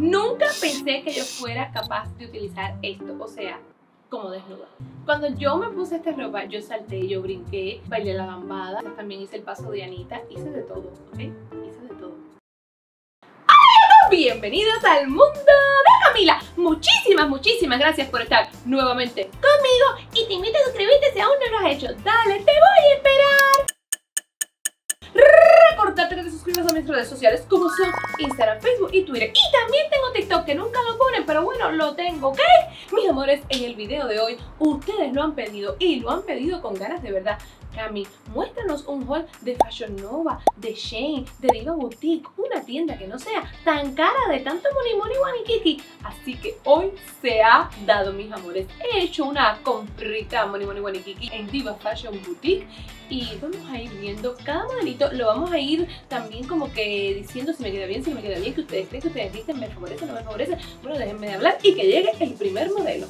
Nunca pensé que yo fuera capaz de utilizar esto, o sea, como desnuda. Cuando yo me puse esta ropa, yo salté, yo brinqué, bailé la lambada, también hice el paso de Anita, hice de todo, ¿ok? Hice de todo. Bienvenidos al mundo de Camila. Muchísimas gracias por estar nuevamente conmigo y te invito a suscribirte si aún no lo has hecho. Dale, te voy a esperar. Recordarte que te suscribas a mis redes sociales como son Instagram, Facebook y Twitter. Y también tengo TikTok, que nunca lo ponen, pero bueno, lo tengo, ¿ok? Mis amores, en el video de hoy ustedes lo han pedido y lo han pedido con ganas de verdad. Cami, muéstranos un haul de Fashion Nova, de Shein, de Diva Boutique, una tienda que no sea tan cara de tanto money guaniquiqui. Así que hoy se ha dado, mis amores. He hecho una comprita money guaniquiqui en Diva Fashion Boutique y vamos a ir viendo cada modelito. Lo vamos a ir también como que diciendo si me queda bien, si no me queda bien, que ustedes creen, que ustedes dicen, me favorece, no me favorece. Bueno, déjenme de hablar y que llegue el primer modelo.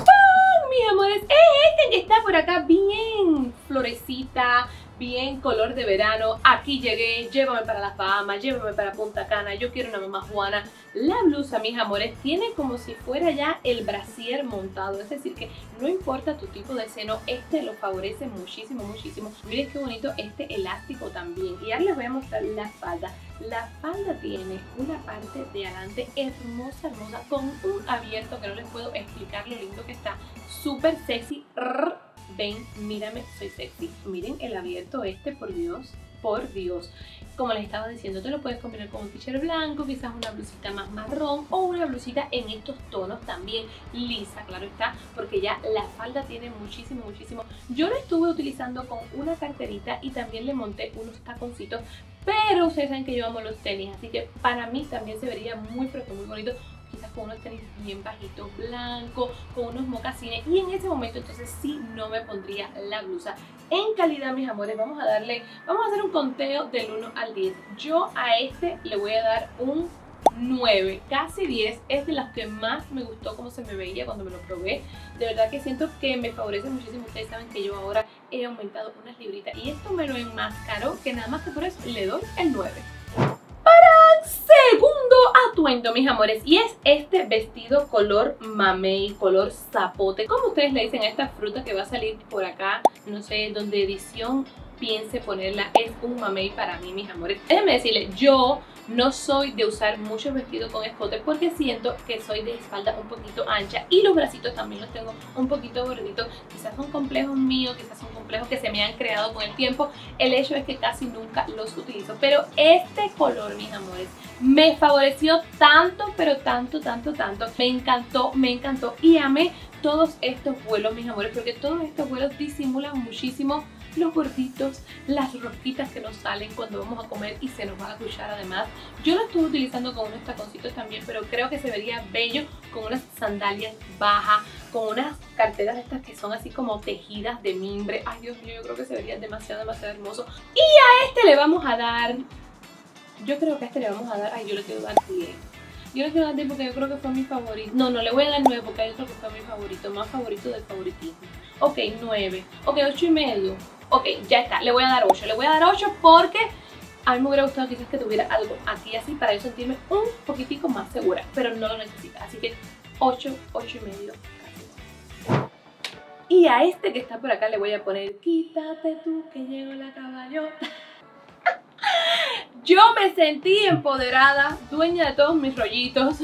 Mis amores, es este que está por acá bien florecita, bien color de verano. Aquí llegué, llévame para las Bahamas, llévame para Punta Cana, yo quiero una mamá Juana. La blusa, mis amores, tiene como si fuera ya el brasier montado, es decir que no importa tu tipo de seno, este lo favorece muchísimo. Miren qué bonito este elástico también. Y ahora les voy a mostrar la falda. La falda tiene una parte de adelante hermosa, con un abierto que no les puedo explicar lo lindo que está. Súper sexy. Ven, mírame, soy sexy. Miren el abierto este, por Dios. Como les estaba diciendo, te lo puedes combinar con un t-shirt blanco, quizás una blusita más marrón o una blusita en estos tonos también lisa, claro está, porque ya la falda tiene muchísimo. Yo la estuve utilizando con una carterita y también le monté unos taconcitos, pero ustedes saben que yo amo los tenis, así que para mí también se vería muy bonito. Quizás con unos tenis bien bajitos, blancos, con unos mocasines, y en ese momento entonces sí no me pondría la blusa. En calidad, mis amores, vamos a hacer un conteo del 1 al 10. Yo a este le voy a dar un 9, casi 10. Es de las que más me gustó cómo se me veía cuando me lo probé. De verdad que siento que me favorece muchísimo. Ustedes saben que yo ahora he aumentado unas libritas y esto me lo enmascaró, que nada más que por eso le doy el 9. Segundo atuendo, mis amores, y es este vestido color mamey, color zapote, como ustedes le dicen a esta fruta que va a salir por acá, no sé, donde edición piense ponerla. Es un mamey para mí, mis amores. Déjenme decirles, yo no soy de usar muchos vestidos con escote porque siento que soy de espalda un poquito ancha y los bracitos también los tengo un poquito gorditos. Quizás son complejos míos, quizás son complejos que se me han creado con el tiempo. El hecho es que casi nunca los utilizo, pero este color, mis amores, me favoreció tanto, pero tanto. Me encantó y amé todos estos vuelos, mis amores, porque todos estos vuelos disimulan muchísimo los gorditos, las rosquitas que nos salen cuando vamos a comer y se nos va a escuchar. Además, yo lo estuve utilizando con unos taconcitos también, pero creo que se vería bello con unas sandalias bajas, con unas carteras estas que son así como tejidas de mimbre. Ay, Dios mío, yo creo que se vería demasiado hermoso. Y a este le vamos a dar, yo creo que a este le vamos a dar, ay, yo le quiero dar 10. Yo le quiero dar 10 porque yo creo que fue mi favorito. No, le voy a dar 9 porque hay otro que fue mi favorito, más favorito del favoritismo. Ok, 9. Ok, 8,5. Ok, ya está, le voy a dar 8. Le voy a dar 8 porque a mí me hubiera gustado quizás que tuviera algo aquí así para yo sentirme un poquitico más segura, pero no lo necesita. Así que 8, 8,5. Y a este que está por acá le voy a poner, quítate tú que llegó la caballota. Yo me sentí empoderada, dueña de todos mis rollitos.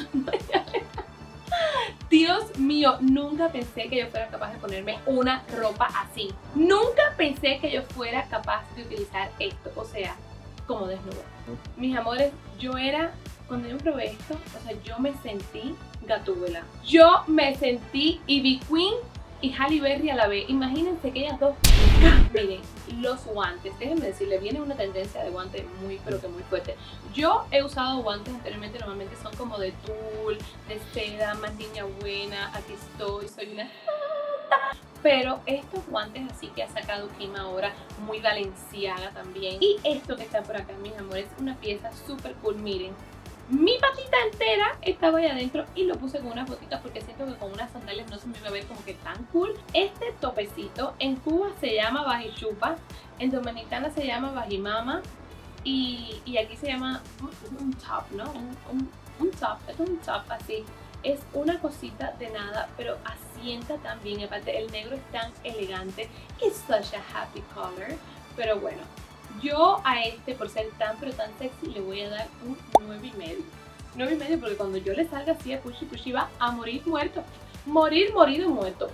Dios mío, nunca pensé que yo fuera capaz de ponerme una ropa así. Nunca pensé que yo fuera capaz de utilizar esto, o sea, como desnuda. Mis amores, cuando yo probé esto, o sea, yo me sentí Gatúbela. Yo me sentí Ivy Queen y Halle Berry a la vez. Imagínense que ellas dos. Miren, los guantes, déjenme decirles, viene una tendencia de guantes pero que muy fuerte. Yo he usado guantes anteriormente, normalmente son como de tul, de seda, más niña buena, aquí estoy, soy una santa. Pero estos guantes así que ha sacado Kim ahora, muy Balenciaga también. Y esto que está por acá, mis amores, es una pieza súper cool, miren. Mi patita entera estaba ahí adentro y lo puse con unas botitas porque siento que con unas sandalias no se me iba a ver como que tan cool. Este topecito en Cuba se llama bajichupa, en Dominicana se llama bajimama y aquí se llama un top, ¿no? esto es un top así. Es una cosita de nada, pero asienta también. Aparte, el negro es tan elegante. Es such a happy color. Pero bueno, yo a este, por ser tan pero tan sexy, le voy a dar un 9,5. 9,5 porque cuando yo le salga así a Pushy Pushy va a morir muerto. Morir, morido, muerto.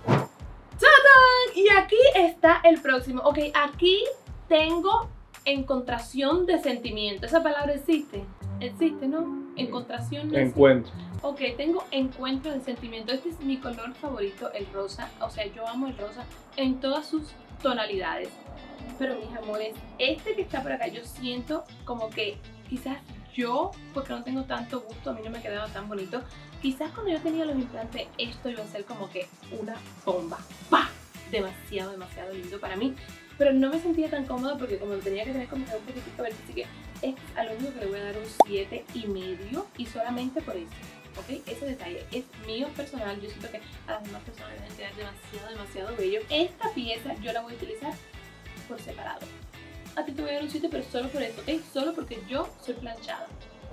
¡Tadán! Y aquí está el próximo. Ok, aquí tengo encontración de sentimiento. ¿Esa palabra existe? Existe, ¿no? Encontración de Encuentro. Ok, tengo encuentro de sentimiento. Este es mi color favorito, el rosa. O sea, yo amo el rosa en todas sus tonalidades. Pero mis amores, este que está por acá, yo siento como que quizás yo, porque no tengo tanto gusto, a mí no me quedaba tan bonito. Quizás cuando yo tenía los implantes, esto iba a ser como que una bomba. ¡Pah! Demasiado, demasiado lindo para mí. Pero no me sentía tan cómoda porque como lo tenía que tener como que un poquitito verde, así que es a lo único que le voy a dar un 7,5 y solamente por eso. ¿Ok? Ese detalle es mío personal. Yo siento que a las demás personas les debe quedar demasiado bello. Esta pieza yo la voy a utilizar por separado. A ti te voy a dar un 7, pero solo por eso, ¿ok? Solo porque yo soy planchada.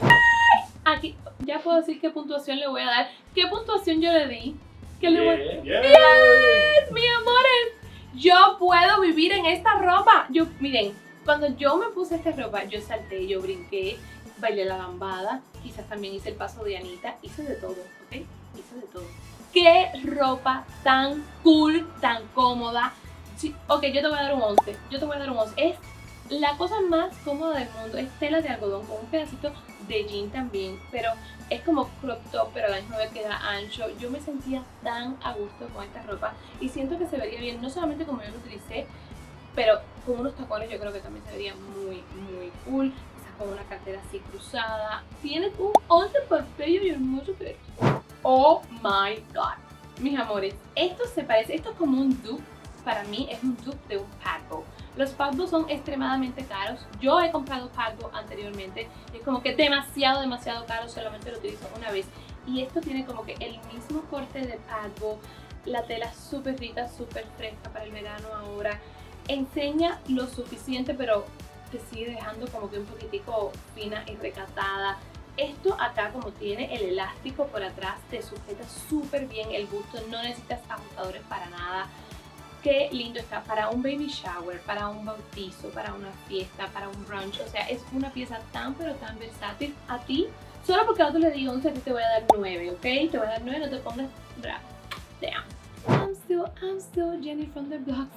Aquí ya puedo decir qué puntuación le voy a dar. ¿Qué puntuación yo le di? ¿Qué le voy a dar? ¡Yes! ¡Mis amores! Yo puedo vivir en esta ropa. Miren, cuando yo me puse esta ropa, yo salté, yo brinqué, bailé la lambada, quizás también hice el paso de Anita, hice de todo, ¿ok? Hice de todo. ¡Qué ropa tan cool, tan cómoda! Sí, ok, yo te voy a dar un 11, Es la cosa más cómoda del mundo, es tela de algodón con un pedacito de jean también, pero es como crop top, pero a la misma vez queda ancho. Yo me sentía tan a gusto con esta ropa y siento que se vería bien, no solamente como yo lo utilicé, pero con unos tacones yo creo que también se vería muy cool, quizás con una cartera así cruzada. Tiene un 11 por bello y hermoso que es. Oh my god, mis amores, esto es como un dupe. Para mí es un dupe de un Padbo. Los Padbo son extremadamente caros. Yo he comprado Padbo anteriormente. Es como que demasiado caro. Solamente lo utilizo una vez. Y esto tiene como que el mismo corte de Padbo. La tela súper rica, súper fresca para el verano ahora. Enseña lo suficiente, pero te sigue dejando como que un poquitico fina y recatada. Esto acá, como tiene el elástico por atrás, te sujeta súper bien el busto. No necesitas ajustadores para nada. Qué lindo está para un baby shower, para un bautizo, para una fiesta, para un brunch. O sea, es una pieza tan pero tan versátil. A ti, solo porque a otro le digo 11, a ti te voy a dar 9, ¿ok? Te voy a dar 9, no te pongas bravo. Damn. I'm still Jenny from the block.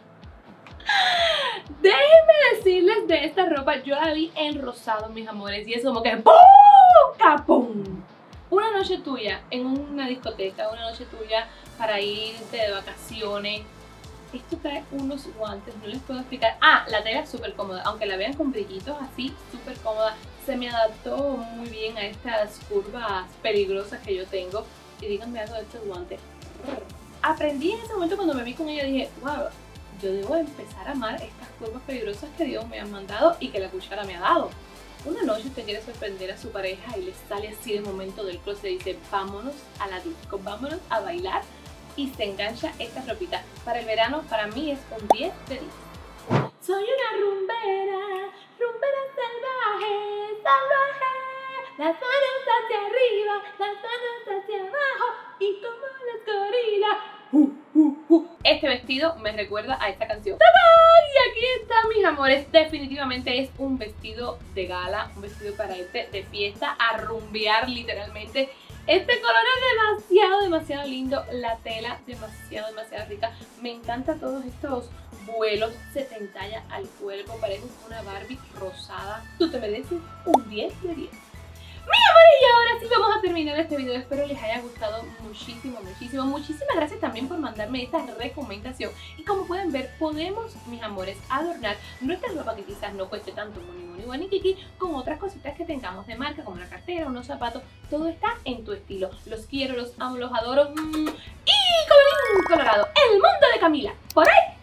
Déjenme decirles de esta ropa, yo la vi en rosado, mis amores, y es como que ¡pum! ¡Capum! Una noche tuya en una discoteca, una noche tuya para irte de vacaciones. Esto trae unos guantes, no les puedo explicar. Ah, la tela es súper cómoda, aunque la vean con brillitos así, súper cómoda. Se me adaptó muy bien a estas curvas peligrosas que yo tengo. Y díganme algo de estos guantes. Aprendí en ese momento cuando me vi con ella, dije, wow, yo debo empezar a amar estas curvas peligrosas que Dios me ha mandado y que la cuchara me ha dado. Una noche usted quiere sorprender a su pareja y le sale así de momento del closet y dice, vámonos a la disco, vámonos a bailar. Y se engancha esta ropita. Para el verano, para mí es un 10 de 10. Soy una rumbera salvaje, las manos hacia arriba, las manos hacia abajo y como las gorilas. Este vestido me recuerda a esta canción. ¡Tadán! Y aquí está, mis amores. Definitivamente es un vestido de gala, un vestido para irte de fiesta, a rumbear literalmente. Este color es demasiado lindo, la tela demasiado rica. Me encantan todos estos vuelos, se te entalla al cuerpo, pareces una Barbie rosada. Tú te mereces un 10 de 10. Mis amores, y ahora sí vamos a terminar este video. Espero les haya gustado muchísimo. Muchísimas gracias también por mandarme esta recomendación. Y como pueden ver, podemos, mis amores, adornar nuestra ropa que quizás no cueste tanto money kiki, con otras cositas que tengamos de marca, como una cartera, unos zapatos. Todo está en tu estilo. Los quiero, los amo, los adoro. Y colorín colorado, el mundo de Camila. Por ahí